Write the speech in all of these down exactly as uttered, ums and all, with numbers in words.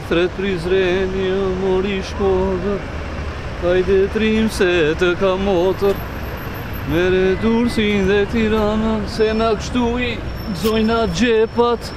thret Prizreni, mori Shkodër, hajde trim se të ka motër, mere Durrësin dhe Tirana, se na kështu i gëzojna gjepat.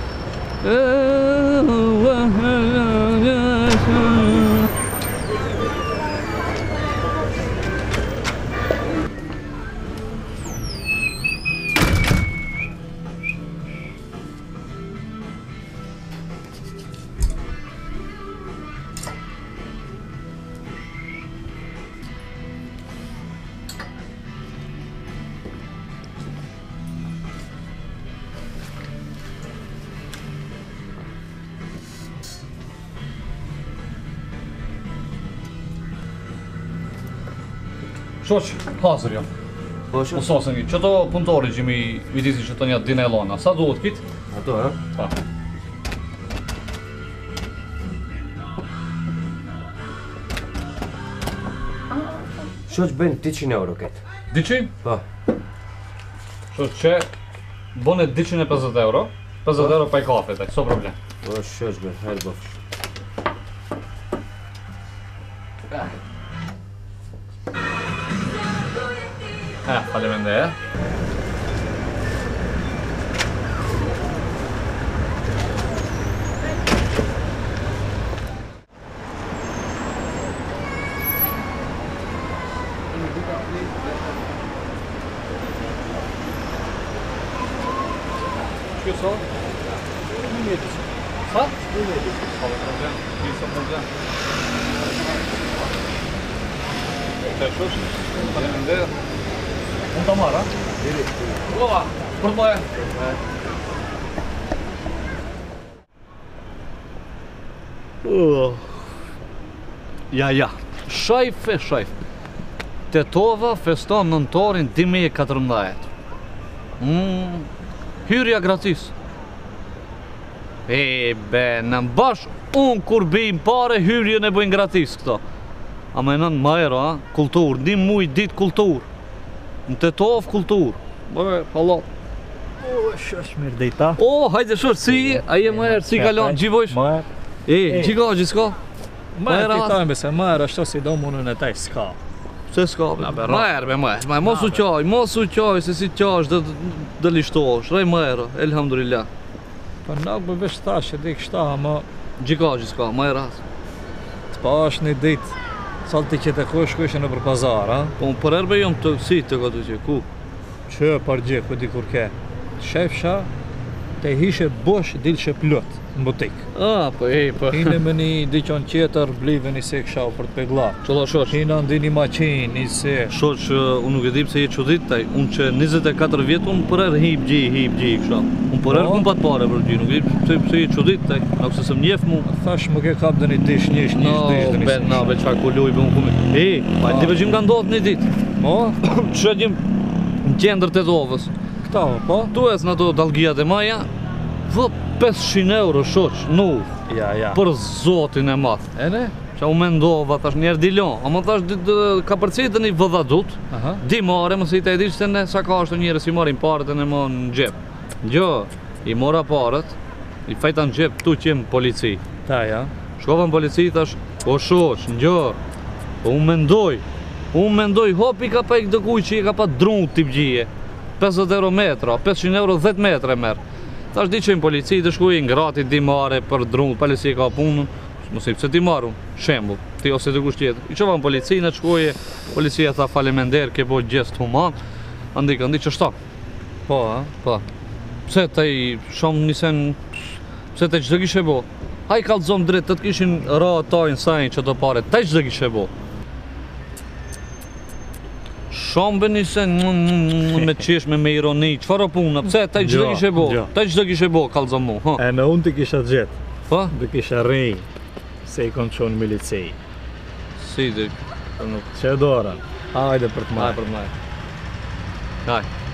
Shoq, hazër jam. Po shoq. Usosën ki, qëto punëtori që mi vidisi që të një dina e lona, sa duhet kit? Ato, ha? Pa. Shoq bën dyqind euro këtë. Dyqind? Po. Shoq që bone dyqind e pesëdhjetë euro, pesëdhjetë euro pa i kafe, taj, so problem. Po shoq bën, hajde bof. Eh, faleminderit. Që sa? një metë. Sa? një metë. Sa problem? Nisë problem. Të shosh? Faleminderit. Unë të marra? Diri. Ova, për të moje. Ja, ja, shajf e shajf. Tetova feston nëntorin dy mijë e katërmbëdhjetë. Mm, hyrja gratis. E, be, në mbash, unë kur bijmë pare, hyrje në bëjnë gratis këto. A me nën majero, ha, kultur, një muj dit kultur. Në Tetov kultur. Bërë, halal. O, shosh mirë dejta. O, hajde shosh, si, a je më herë, si kalon, gjivojsh? Më herë. E, gjika, gjithka? Më herë ti tajmë se më herë ashtu si do munën e taj s'ka. Se s'ka, më herë, me më herë, mos u qaj, mos u qaj, se si qash dhe lishtosh, rej më herë, elhamdulillah. Për nuk për vesh ta që di kështa, ama... Gjika, gjithka, më herë asë. Të pa është një ditë, salti që të kosh këshë në për pazar, ha? Po më për erbe jom të si të këtë që, ku? Që për gjë, ku di kur ke? Shefsha, te hishe bosh, dilshe plot, në butik. A, po e, po. Hine me një diqon qeter, blive një se kësha për të pegla. Qëlla shosh? Hina ndi një maqin, një se... Shosh, unë nuk e di pse je qudit taj, unë që njëzet e katër vjetë, unë për erë hip gji, hip gji, kësha. Unë për erë kun pat pare për gji, nuk e di pse, pse je qudit taj, nuk se së mjef mu. Thash më ke kap dhe një dish, njësh, njësh, dish, dhe një se. Na, be qa kulluj, be unë kumi. E, pa, di për gjim ka ndodhë një dit. Mo? Që gjim në qendër të dovës. Këta, po? Tu es në ato dalgjijat e maja, vë pesëqind euro shoq, nu. Ja, ja. Për zotin e math. E ne? Qa u mendova, thash njerë dilon, ama thash ka përcejtë një vëdhadut, di mare, mësë i të edhi që ne sa ka është njëre si marim parët e në më në gjep. Gjo, i mora parët, i fajta në gjep, tu qemë polici. Ta, ja. Shkova në polici, thash, o shoq, gjo, po unë mendoj, unë mendoj, hopi ka pa i këtë kuj që i ka pa drunë tip gjije, pesëdhjetë euro metra, pesëqind euro dhjetë metre merë. Thash di që i në polici të shkuj ngrati di mare për drunë, pale si e ka punën, mësim se ti maru, shembull, ti ose të kush tjetër. I qova në polici, në shkuj, policia tha falemender, ke bo gjest human, andi ka ndi që shta. Po, ha? Po. Pse të i shumë nisen, pse të që të kishe bo? Haj kalzom drejt, të të kishin ra tajnë sajnë që të pare, të që të kishe bo? Shumë bë nisen me qeshme, me ironi, qëfar o puna, pse të që të kishe bo? Të që të kishe bo, kalzom mu, ha? E në unë të kisha gjetë, Po? dhe kisha rej, se i konë qonë milicej. Si, dhe... Që e dora, hajde për të marrë. Haj për të marrë. Haj.